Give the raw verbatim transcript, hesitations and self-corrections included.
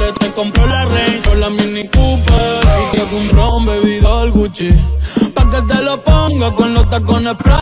quieres te compro la Range o la Mini Cooper. Y te compro un ron bebido al Gucci, pa' que te lo ponga con los tacones Prada.